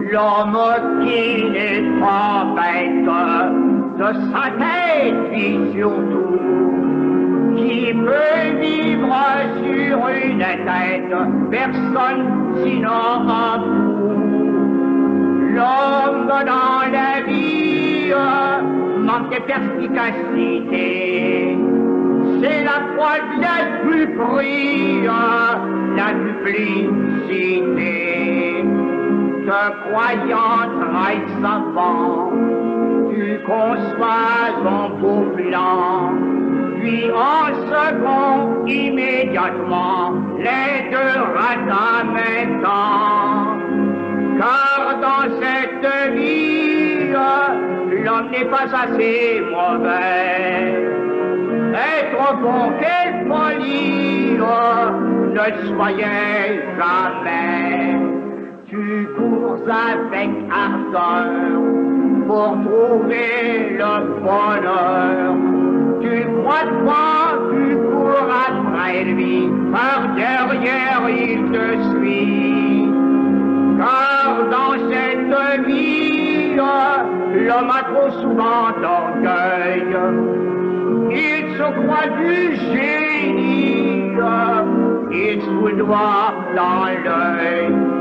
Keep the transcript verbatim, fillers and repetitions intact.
L'homme qui n'est pas bête de sa tête, puis surtout, qui peut vivre sur une tête, personne sinon un fou. L'homme dans la vie manque de perspicacité. C'est la foi de la duperie, la duplicité. Te croyant très savant, tu conçois ton beau plan, puis en second, immédiatement, les deux ratent en même temps. Car dans cette vie, l'homme n'est pas assez mauvais. Être bon, quelle folie, ne le soyez jamais. Tu cours avec ardeur pour trouver le bonheur. Tu crois pas, tu cours après lui, par derrière il te suit. Car dans cette vie, l'homme a trop souvent d'orgueil. Il se croit du génie, il se doit dans l'œil.